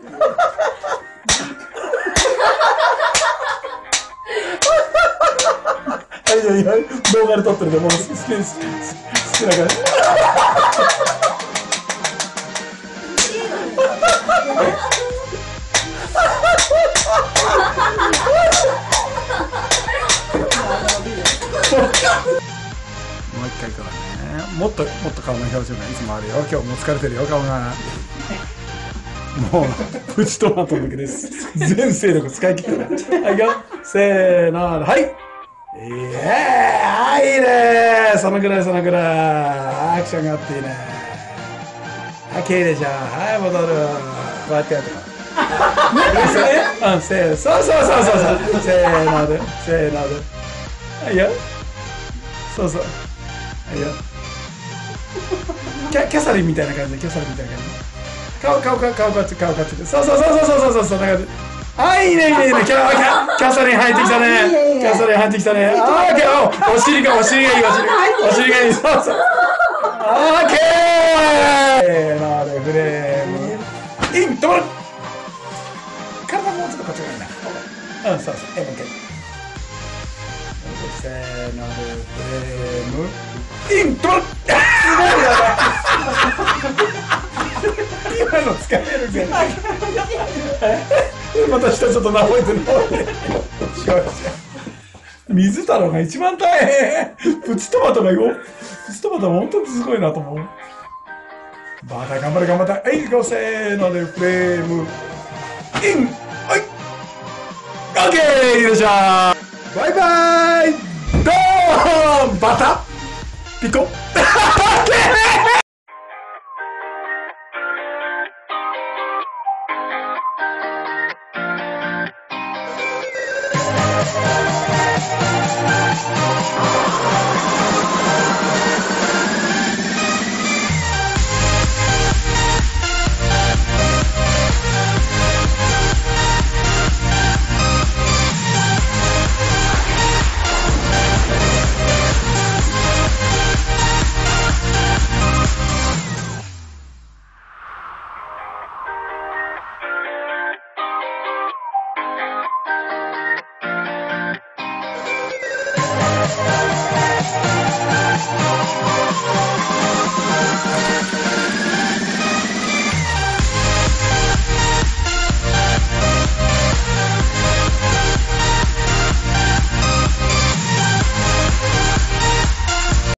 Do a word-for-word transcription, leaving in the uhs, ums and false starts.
はい、いやいや、動画で撮ってるんで、もう好きです。好きな感じ。もう一回からね。もっともっと顔の表情がいつもあるよ。今日も疲れてるよ、顔が。もうプチトマトだけです。全勢力使い切ってる。はいよ、せーの、はい。いいね、いいね、そのぐらいそのぐらい。アクションがあっていいね。はい、綺麗でしょ。はい、戻る。こうやってやるとか。うん、せーの、そうそうそうそうそう。せーので、せーので。はいよ。そうそう。はいよ。キャキャサリンみたいな感じで、キャサリンみたいな感じ。顔顔顔顔こっち顔こっちで。そうそうそうそうそうそうそう、そんな感じ。あ、いいねいいねいいね。キャキャキャサリン入ってきたね。キャサリン入ってきたね。あー、キャお尻がお尻がいい、お尻お尻がいい。そうそう。オーケー。なるフレーム。イントル。体もうちょっとこっちがいいな。うん、そうそう。え、もう一回。せーのでフレームイントル。今の使えるけど。また下ちょっと直れて直れて。水太郎が一番大変。プチトマトがよ。プチトマトは本当にすごいなと思う。バタ頑張れ頑張った。はい、ごせーのでフレームイン。はい。オッケー、よいしょー。バイバイ。ドーンバタピコ。